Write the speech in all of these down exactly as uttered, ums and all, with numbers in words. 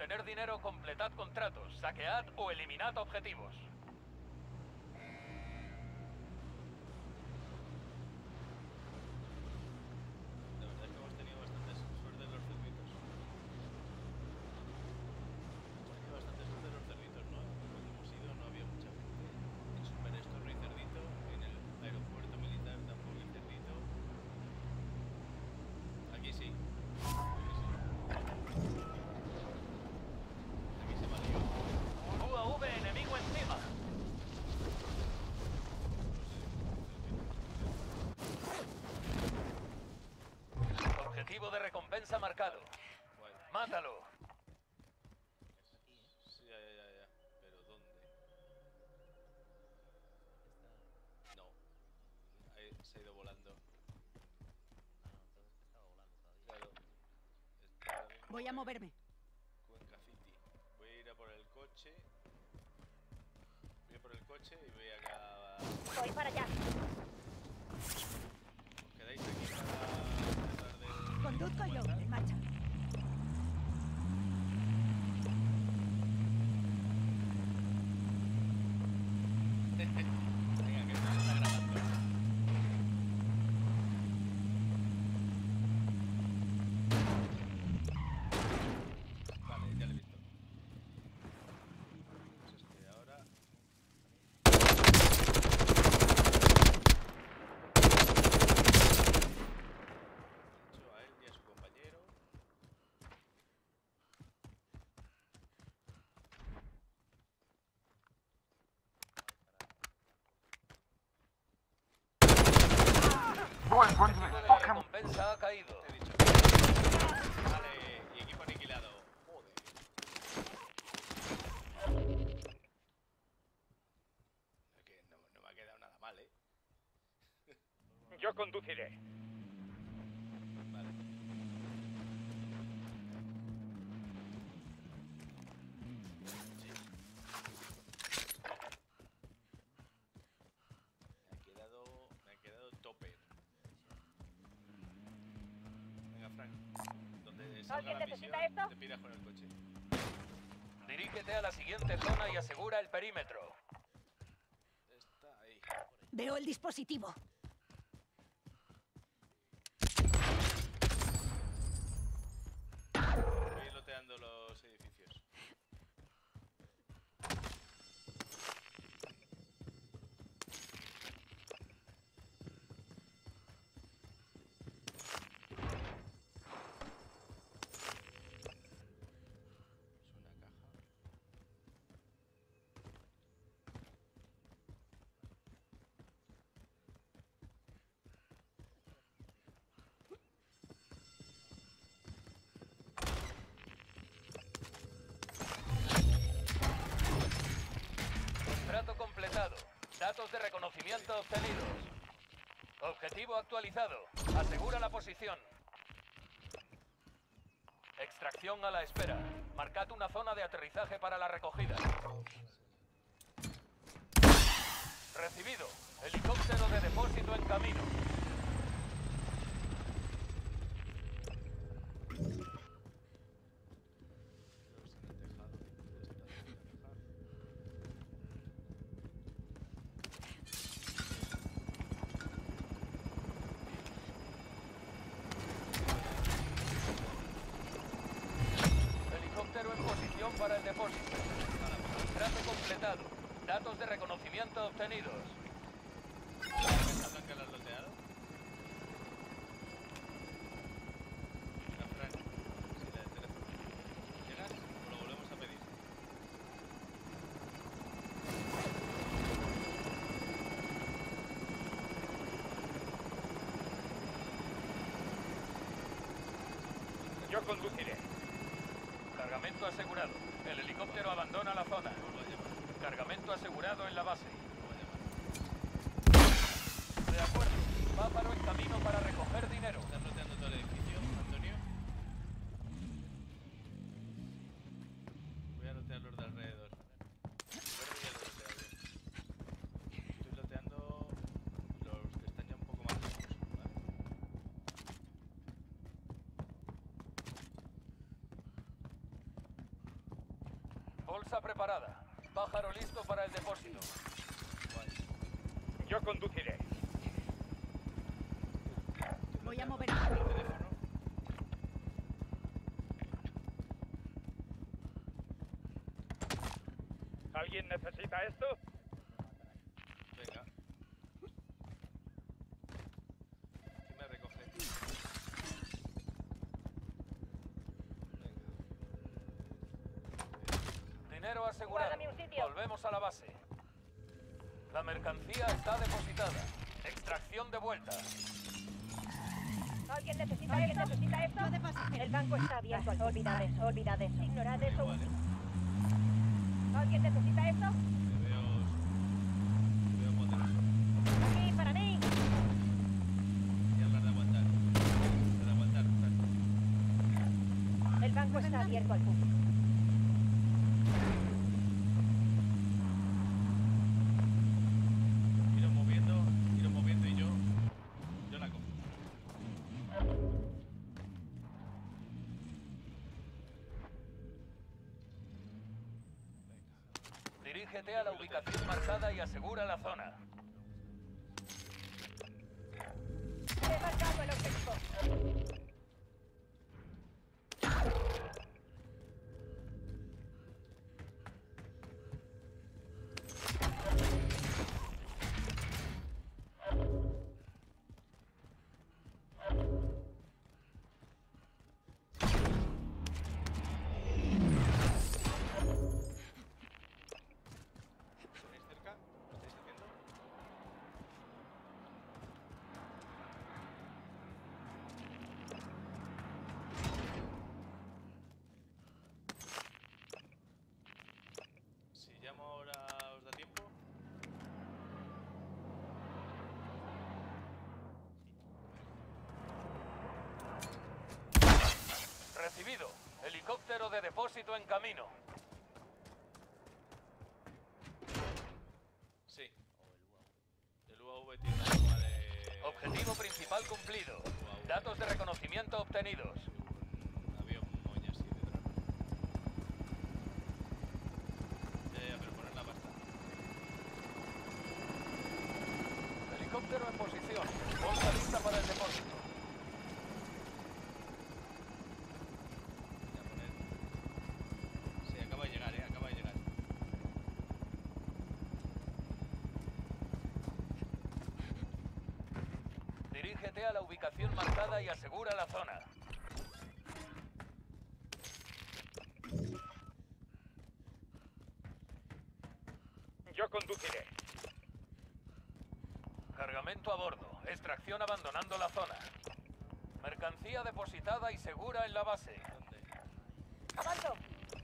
obtener dinero, completad contratos, saquead o eliminad objetivos. La verdad es que hemos tenido bastante suerte en los cerditos. Hemos tenido bastante suerte en los cerditos, ¿no? Cuando hemos ido no había mucha gente. En Super Esto no hay cerdito, en el aeropuerto militar tampoco hay cerdito. Aquí sí. Aquí se valió. U A V enemigo encima. Objetivo de recompensa marcado. Guay. Mátalo. Sí, ya, ya, ya, ya. ¿Pero dónde? No. Ahí se ha ido volando. Claro. Está ahora mismo Voy a en moverme. Cuenca City. Voy a ir a por el coche. Voy a por el coche y voy acá. Voy para allá. ¿Os quedáis aquí para tratar de. Conduzco yo. En marcha. Venga, que esto se está grabando. Vale, ya lo he visto. Pues es que ahora. He hecho a él y a su compañero. Objetivo de la recompensa ha caído. Te he dicho. Vale, y equipo aniquilado. Joder. Es que no, no me ha quedado nada mal, ¿eh? Yo conduciré. Vale. Sí. Me ha quedado. Me ha quedado topper. Venga, Frank. Donde salga ¿Alguien la necesita misión, esto? te piras con el coche. Dirígete a la siguiente zona y asegura el perímetro. Está ahí. Veo el dispositivo. Voy loteando los edificios. Es una caja. Contrato completado. Datos de reconocimiento obtenidos. Objetivo actualizado. Asegura la posición. Extracción a la espera. Marcad una zona de aterrizaje para la recogida. Recibido. Helicóptero de depósito en camino. Creo que está en el tejado. Está en la caja. Helicóptero en posición para el depósito. Contrato completado. Datos de reconocimiento obtenidos. ¿Esta blanca la has loteado? Venga, Frank. Sí, la de teléfono. ¿Llegas o lo volvemos a pedir? Yo conduciré. Cargamento asegurado. El helicóptero abandona la zona. Vuelvo a llamar. Cargamento asegurado en la base. Vuelvo a llamar. De acuerdo. Páparo en camino para recoger dinero. ¿Estás loteando todo el edificio, Antonio? Voy a lotear los de alrededor. El verde ya lo he loteado bien. Estoy loteando los que están ya un poco más lejos. Vale. bolsa preparada. Pájaro listo para el depósito. Yo conduciré. Voy a mover el el teléfono. ¿Alguien necesita esto? Venga. ¿Quién me recoge? Dinero asegurado. Guárdame un sitio. Volvemos a la base. La mercancía está depositada. Extracción de vuelta. ¿Alguien necesita ¿Alguien esto? necesita esto? Yo de paso. El banco está abierto. Olvidad eso, olvidad eso. Ignorad eso. Igual, ¿eh? ¿Alguien necesita esto? Me veo... Me veo poderoso. Aquí, para mí. Y hablar de aguantar. De aguantar, El banco está abierto al público. Iros moviendo, iros moviendo y yo... Yo la cojo. Dirígete a la ubicación marcada y asegura la zona. He marcado el objetivo. ¿Tenéis cerca? ¿Lo estáis haciendo? Si llamo ahora, ¿os da tiempo? Recibido. Helicóptero de depósito en camino. Sí. El U A V tiene una forma de... Objetivo principal cumplido. U A V. Datos de reconocimiento obtenidos. Un avión moña así detrás. Ya, ya, pero ponerla basta. Helicóptero en posición. Bolsa lista para el depósito. Ya poner... Sí, acaba de llegar, eh, acaba de llegar. Dirígete a la ubicación marcada y asegura la zona. Yo conduciré. Cargamento a bordo. Extracción abandonando la zona. Mercancía depositada y segura en la base. ¿Dónde? Avanzo.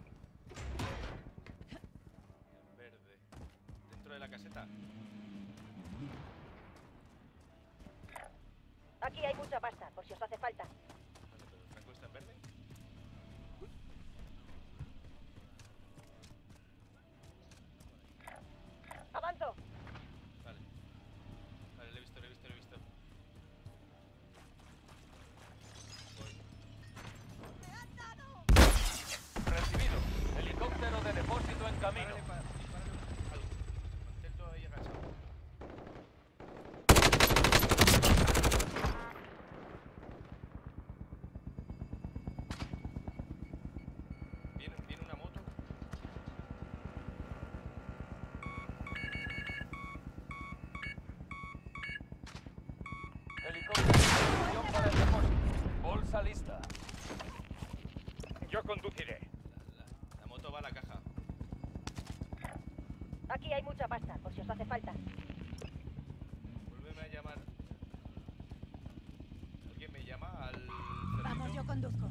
En verde. ¿Dentro de la caseta? Aquí hay mucha pasta, por si os hace falta. Vale, pero el Franco está en verde. Avanzo. Vale. Vale, lo he visto, lo he visto, lo he visto. Voy. Recibido. Helicóptero de depósito en camino. Dispárale, pa- dispárale algo. Mantento ahí agachado. Viene, viene una moto. Helicóptero en posición para el depósito. Bolsa lista. Yo conduciré. La, la, la moto va a la caja. Aquí hay mucha pasta, por si os hace falta. Vuélveme a llamar. ¿Alguien me llama al Vamos, cerdito? yo conduzco.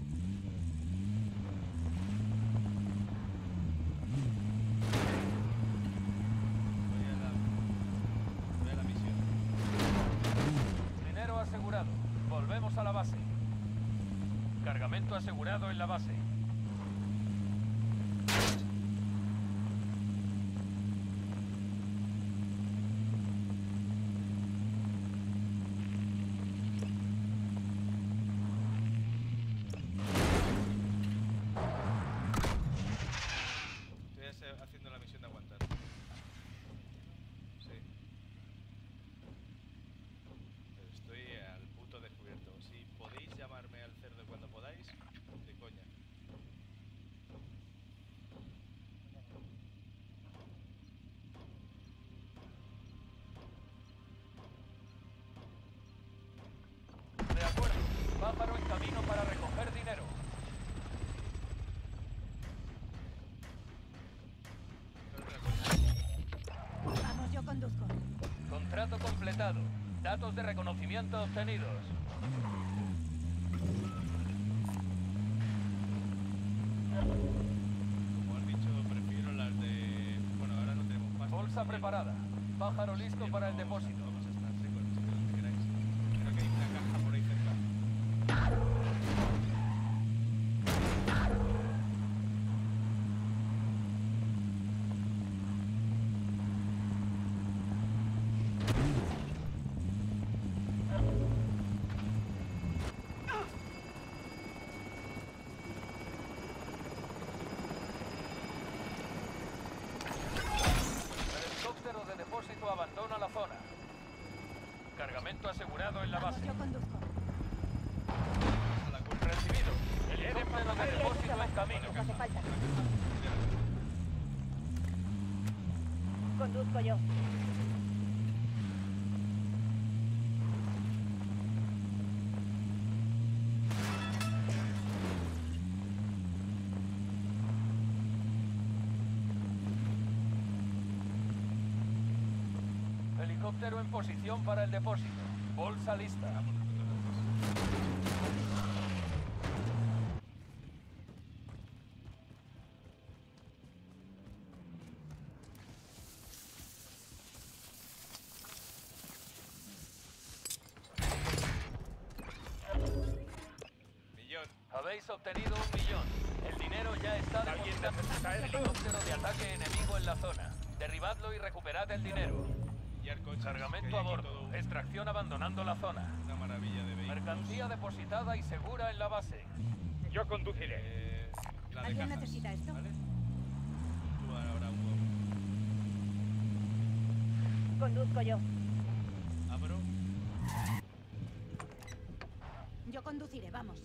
Voy a la, voy a la misión. Dinero asegurado. Volvemos a la base. Cargamento asegurado en la base. Pájaro en camino para recoger dinero. Vamos, yo conduzco. Contrato completado. Datos de reconocimiento obtenidos. Como has dicho, prefiero las de... Bueno, ahora no tenemos pasta. Bolsa preparada. Pájaro listo para el depósito. Vamos a estar secos, chicos, donde queráis. Creo que hay una caja por ahí cerca. El helicóptero de depósito abandona la zona. Cargamento asegurado en la Vamos, base. yo conduzco. A la curva. Recibido. Helicóptero de depósito en camino. No hace falta. Conduzco yo. Helicóptero en posición para el depósito. Bolsa lista. Millón. Habéis obtenido un millón. El dinero ya está ¿Alguien depositado. necesita esto? Helicóptero de ataque enemigo en la zona. Derribadlo y recuperad el dinero. Pillar coches. que Cargamento hay a aquí bordo. todo Extracción abandonando la zona. una maravilla de vehículos. Mercancía depositada y segura en la base. Yo conduciré. Eh, la de ¿Alguien cajas, necesita esto? ¿vale? Tú ahora un huevo. Conduzco yo. Abro. Yo conduciré, vamos.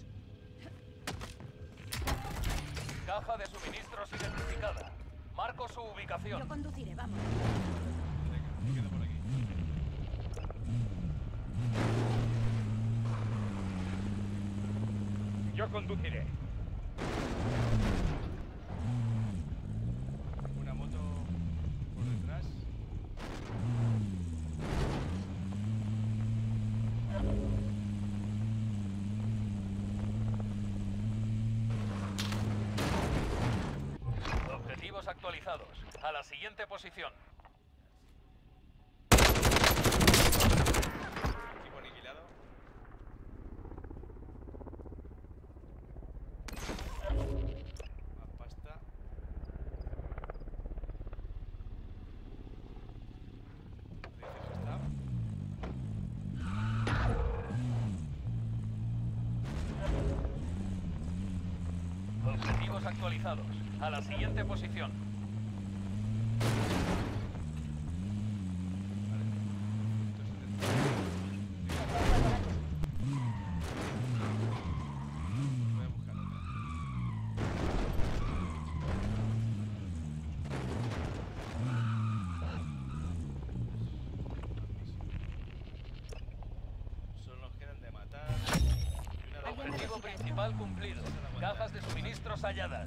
Caja de suministros identificada. Marco su Yo ubicación. conduciré, vamos. Venga, me quedo por aquí. Yo conduciré. Una moto por detrás. Objetivos actualizados. A la siguiente posición. Equipo aniquilado. Más pasta. Dices que está. Objetivos actualizados. A la siguiente posición. Vale. ciento setenta. Voy a buscar otra. Solo nos quedan de matar. Y una de Objetivo principal cumplido. Cajas de suministros halladas.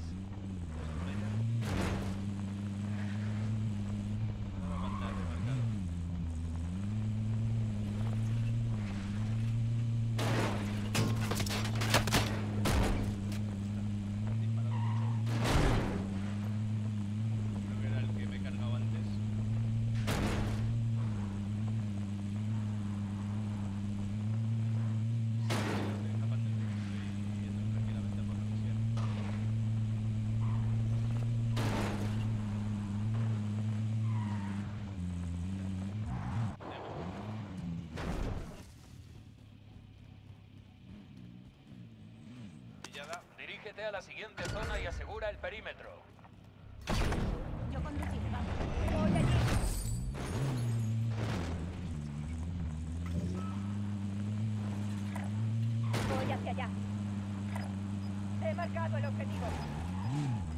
No va a aguantar remarcado. Han disparado mucho. Creo que era el que me he cargado antes. Estoy escapando, estoy yendo tranquilamente por la misión. Pillada. Dirígete a la siguiente zona y asegura el perímetro. Yo conduciré, vamos. Voy allí. Voy hacia allá. He marcado el objetivo.